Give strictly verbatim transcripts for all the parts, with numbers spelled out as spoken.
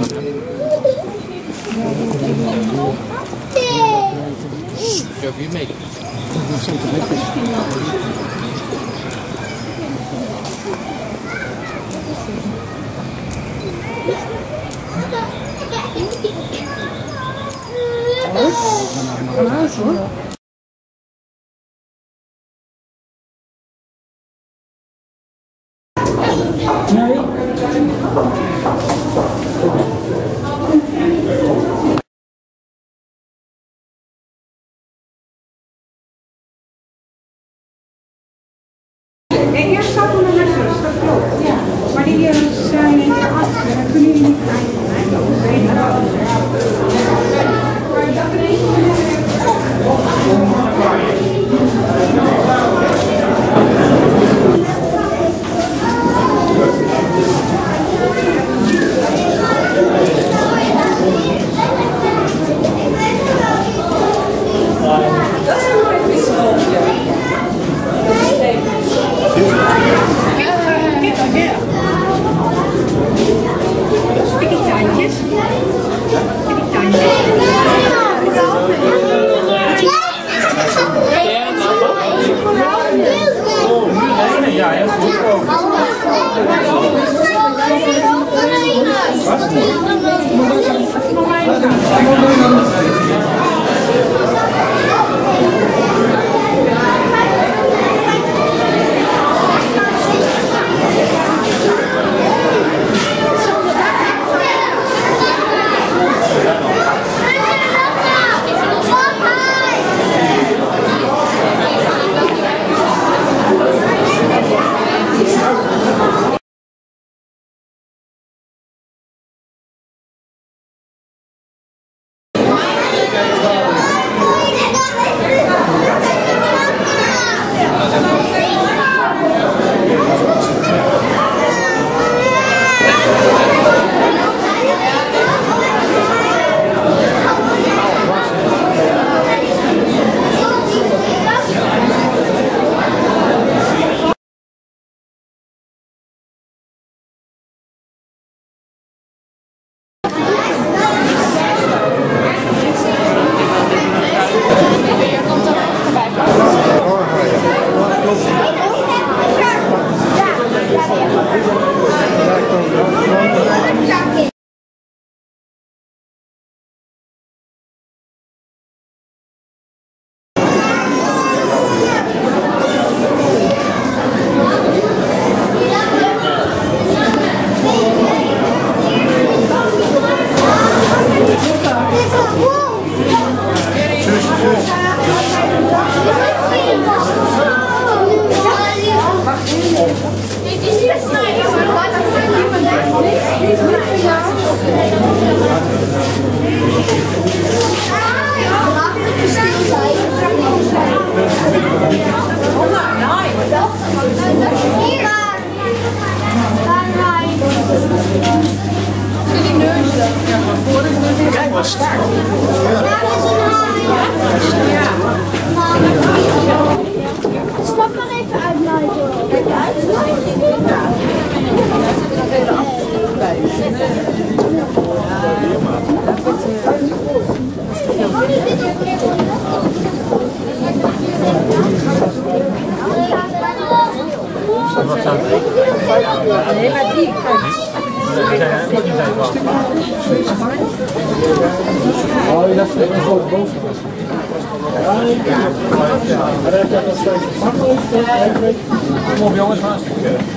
Go for your mate. Nee, eerst stappen we naar zus, dat klopt. Ja. Maar die zijn in de achter, dan kunnen jullie niet krijgen. Dat is een mooi vissenhoofdje. Pikkie tuintjes. Pikkie tuintjes. Ja, heel goed. Kijk wat sterk. Stap maar even uit, Nigel. Kijk uit. Nee, maar die Oh, je dacht dat ik zo boven was. Kom op jongens, haast.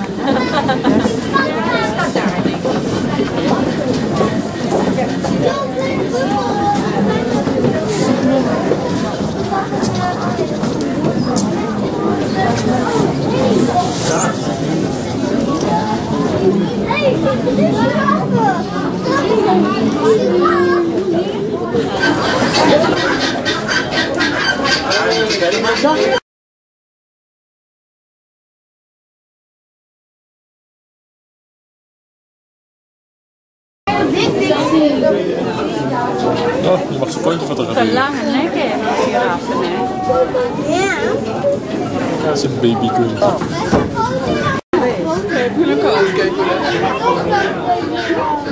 Oh, je mag zo'n pootje fotograferen. Zo'n lange nek heeft giraffen, hè? Ja. Dat is een babykunt. Wil ik ook kijken.